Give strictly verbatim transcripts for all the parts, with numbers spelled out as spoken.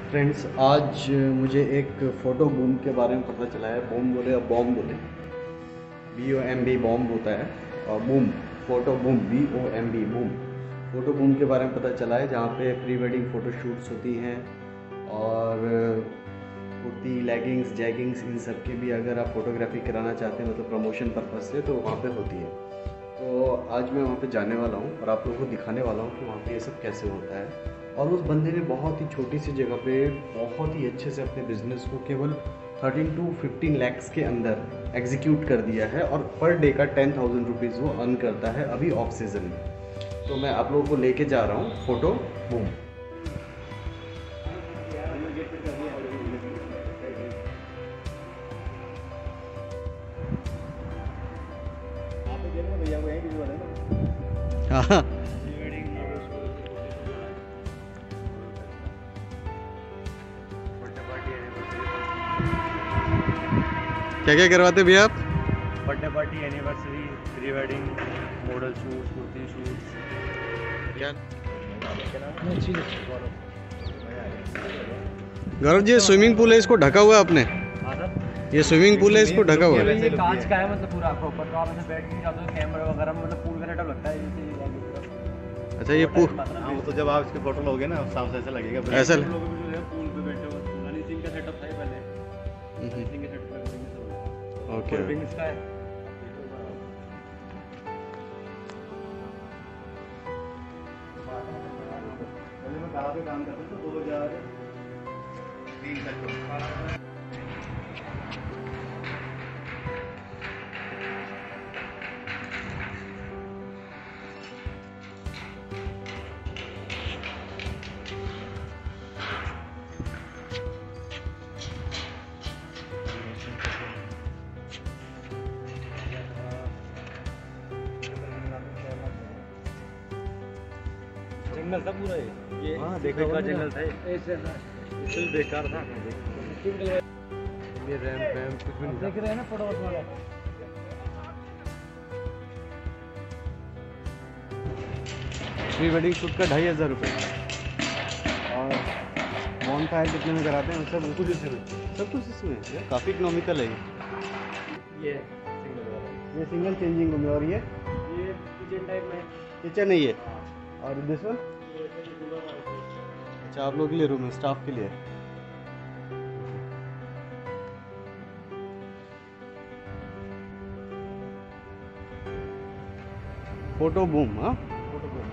Friends, आज मुझे एक फ़ोटो बूम के बारे में पता चला है। बूम बोले या बॉम बोले, B O M B bomb होता है, और boom photo boom B O M B boom photo boom के बारे में पता चला है, जहाँ पे प्री वेडिंग फ़ोटो शूट्स होती हैं और कुर्ती, लेगिंग्स, जैगिंग्स, इन सब की भी अगर आप फ़ोटोग्राफी कराना चाहते हैं मतलब प्रमोशन पर्पज़ से, तो वहाँ पे होती है। तो आज मैं वहाँ पे जाने वाला हूँ और आप लोगों को दिखाने वाला हूँ कि वहाँ पे ये सब कैसे होता है। और उस बंदे ने बहुत ही छोटी सी जगह पे बहुत ही अच्छे से अपने बिज़नेस को केवल थर्टीन टू फिफ्टीन लैक्स के अंदर एग्जीक्यूट कर दिया है, और पर डे का टेन थाउजेंड रुपीज़ वो अर्न करता है अभी ऑफ सीज़न में। तो मैं आप लोगों को लेके जा रहा हूँ फ़ोटो बूम। हाँ, क्या क्या करवाते भैया आप? Birthday party, anniversary, pre wedding, model shoot, kurti shoot. क्या गौरव जी, स्विमिंग पूल है, इसको ढका हुआ है आपने? ये स्विमिंग पूल है, इसको ढका हुआ है। ये कांच का है, मतलब पूरा प्रॉपर। तो आप ऐसे बैठ के जाते हो, कैमरा वगैरह, मतलब पूल का सेटअप लगता है जैसे। अच्छा, ये पूल, हाँ, वो तो जब आप इसके फोटो लोगे ना साफ से ऐसा लगेगा। ऐसा लोग जो है पूल पे बैठे हो, हनी सिंह का सेटअप था पहले। हनी सिंह के सेटअप पे ओके। विंग्स का है। पहले मैं कार पे काम करता था, दो हजार तीन तक। जंगल था पूरा ये। ये हाँ, देखा का हुआ जंगल था। ऐसे इससे बेकार था। ये रैम रैम कुछ भी नहीं देख रहे हैं ना फोटो वाला। प्री वेडिंग शूट का ढाई हज़ार रुपये, और बॉन फायर कितने में कराते हैं? सब कुछ इसमें, सब कुछ इसमें काफ़ी इकोनॉमिकल है। ये ये सिंगल चेंजिंग रूम है, और ये ये किचन टाइप में। किचन है ये, और दिस वन। अच्छा, आप लोग के लिए रूम है, स्टाफ के लिए। फोटो बूम, हाँ फोटो बूम।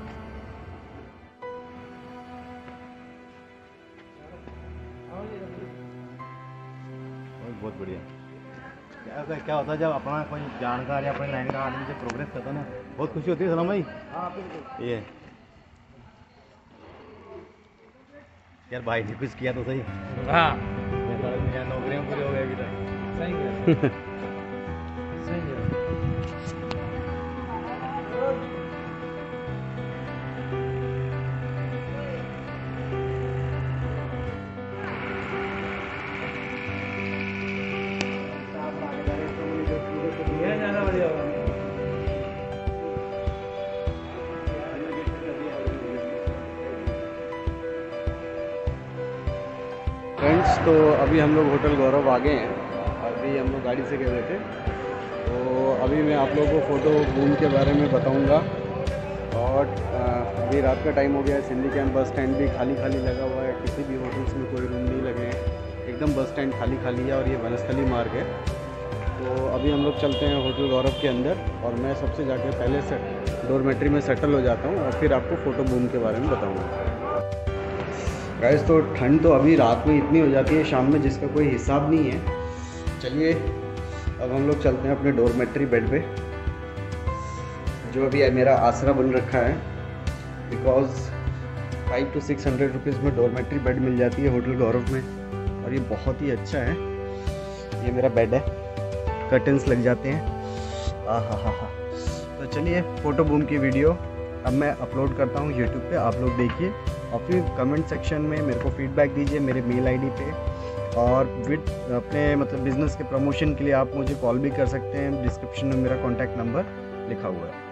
बहुत बढ़िया। क्या होता है क्या होता है जब अपना कोई जानकार या अपने लाइन का आदमी जब प्रोग्रेस करता है ना, बहुत खुशी होती है। सलाम भाई। हाँ बिल्कुल। ये यार भाई ने कुछ किया तो सही। हाँ नौकरियां पूरी हो गई अभी तक। सही है। सही है। ये ज़्यादा बढ़िया होगा। फ्रेंड्स, तो अभी हम लोग होटल गौरव आ गए हैं। अभी हम लोग गाड़ी से गए हुए थे, तो अभी मैं आप लोगों को फ़ोटो बूम के बारे में बताऊंगा। और अभी रात का टाइम हो गया है, सिंधी कैंप बस स्टैंड भी खाली खाली लगा हुआ है, किसी भी होटल्स में कोई रूम नहीं लगे हैं, एकदम बस स्टैंड खाली खाली है, और ये बनस्थली मार्ग है। तो अभी हम लोग चलते हैं होटल गौरव के अंदर, और मैं सबसे जाके पहले से डोरमेट्री में सेटल हो जाता हूँ, और फिर आपको फ़ोटो बूम के बारे में बताऊँगा। गाइस, तो ठंड तो अभी रात में इतनी हो जाती है, शाम में जिसका कोई हिसाब नहीं है। चलिए अब हम लोग चलते हैं अपने डोरमेट्री बेड पे, जो अभी मेरा आसरा बन रखा है, because five to six hundred rupees में डोरमेट्री बेड मिल जाती है होटल गौरव में, और ये बहुत ही अच्छा है। ये मेरा बेड है, कर्टन्स लग जाते हैं। आ हा हा हा। तो चलिए फ़ोटो बूम की वीडियो अब मैं अपलोड करता हूँ यूट्यूब पे, आप लोग देखिए, और फिर कमेंट सेक्शन में मेरे को फीडबैक दीजिए मेरे मेल आईडी पे। और विद अपने मतलब बिज़नेस के प्रमोशन के लिए आप मुझे कॉल भी कर सकते हैं, डिस्क्रिप्शन में मेरा कॉन्टैक्ट नंबर लिखा हुआ है।